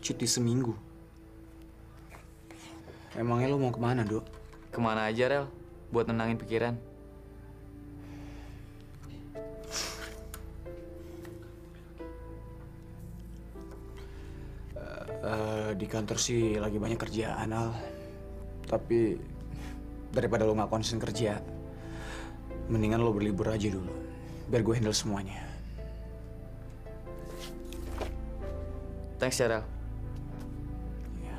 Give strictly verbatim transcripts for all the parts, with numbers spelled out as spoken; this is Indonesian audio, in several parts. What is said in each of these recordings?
Cuti seminggu. Emangnya lo mau kemana, Dok? Kemana aja, Rel? Buat nenangin pikiran. Uh, di kantor sih lagi banyak kerjaan, Al. Tapi daripada lo nggak konsen kerja, mendingan lo berlibur aja dulu, biar gue handle semuanya. Thanks ya, Rel. Ya.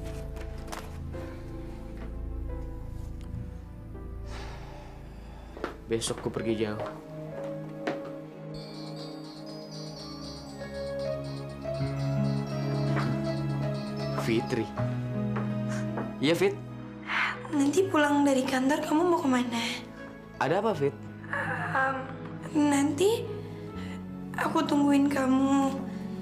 Besok gue pergi jauh. Fitri. Iya, Fit. Nanti pulang dari kantor kamu mau kemana? Ada apa, Fit? Um, nanti aku tungguin kamu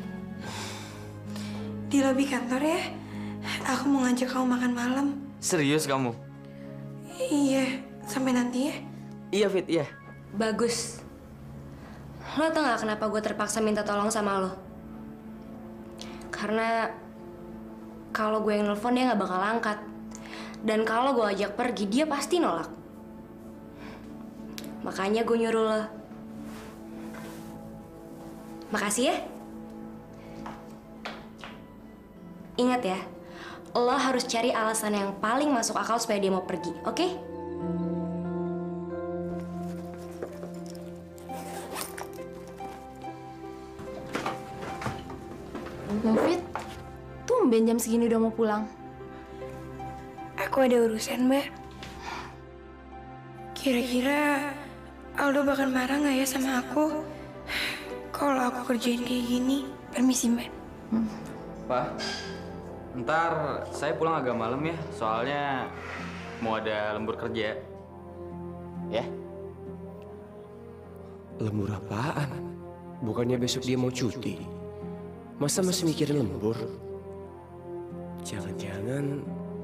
di lobi kantor ya. Aku mau ngajak kamu makan malam. Serius kamu? Iya, sampai nanti ya. Iya, Fit, iya. Bagus. Lo tau gak kenapa gue terpaksa minta tolong sama lo? Karena kalau gue yang nelfon dia gak bakal angkat. Dan kalau gue ajak pergi, dia pasti nolak. Makanya gue nyuruh lo. Makasih ya. Ingat ya, lo harus cari alasan yang paling masuk akal supaya dia mau pergi, oke? Okay? Mufid, tumben jam segini udah mau pulang. Aku ada urusan, Mbak. Kira-kira Aldo bakal marah nggak ya sama aku kalau aku kerjain kayak gini? Permisi, Mbak. Hmm. Pak, ntar saya pulang agak malam ya, soalnya mau ada lembur kerja. Ya? Lembur apaan? Bukannya besok dia mau cuti? Masa masih mikirin lembur? Jangan-jangan...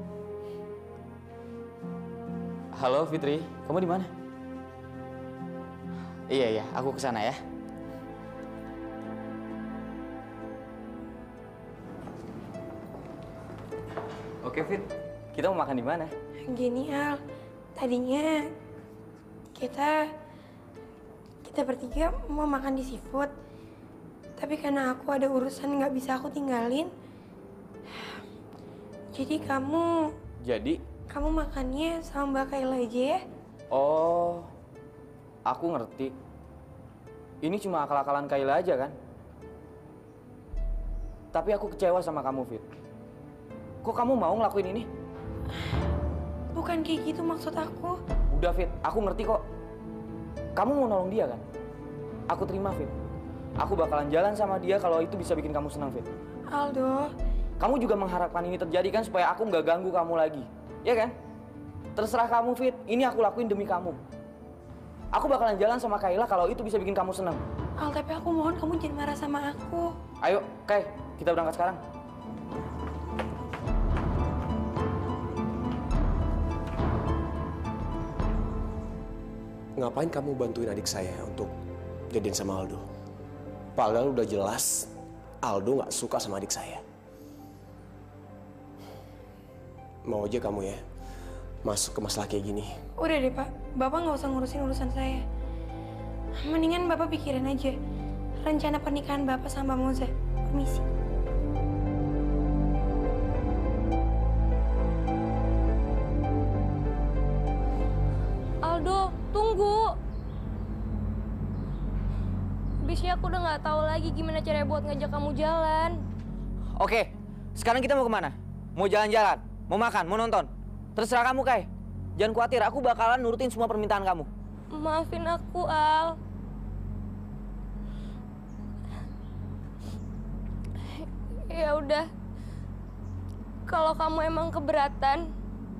Halo Fitri, kamu di mana? Iya iya, aku kesana ya. Oke Fit, kita mau makan di mana? Gini Al, tadinya kita kita bertiga mau makan di seafood, tapi karena aku ada urusan nggak bisa aku tinggalin, jadi kamu Jadi? kamu makannya sama Mbak Kayla aja ya. Oh, aku ngerti. Ini cuma akal-akalan Kayla aja kan? Tapi aku kecewa sama kamu, Fit. Kok kamu mau ngelakuin ini? Bukan kayak gitu maksud aku. Udah, Fit. Aku ngerti kok. Kamu mau nolong dia kan? Aku terima, Fit. Aku bakalan jalan sama dia kalau itu bisa bikin kamu senang, Fit. Aldo. Kamu juga mengharapkan ini terjadi kan supaya aku nggak ganggu kamu lagi. Ya kan? Terserah kamu, Fit. Ini aku lakuin demi kamu. Aku bakalan jalan sama Kayla kalau itu bisa bikin kamu senang. Al, tapi aku mohon kamu jangan marah sama aku. Ayo, Kay. Kita berangkat sekarang. Ngapain kamu bantuin adik saya untuk jadian sama Aldo? Padahal udah jelas Aldo nggak suka sama adik saya. Mau aja kamu ya masuk ke masalah kayak gini. Udah deh Pak, Bapak nggak usah ngurusin urusan saya. Mendingan Bapak pikirin aja rencana pernikahan Bapak sama Mbak Moza. Permisi. Aldo, tunggu. Habisnya aku udah nggak tahu lagi gimana caranya buat ngajak kamu jalan. Oke, sekarang kita mau kemana? Mau jalan-jalan? Mau makan? Mau nonton? Terserah kamu, Kay. Jangan khawatir, aku bakalan nurutin semua permintaan kamu. Maafin aku, Al. Ya udah. Kalau kamu emang keberatan,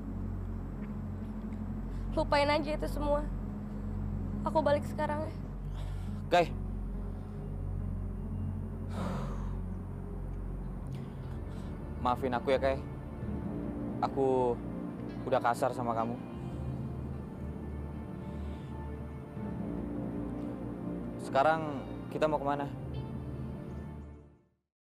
lupain aja itu semua. Aku balik sekarang ya. Kay. Maafin aku ya, Kay. Aku udah kasar sama kamu. Sekarang kita mau kemana?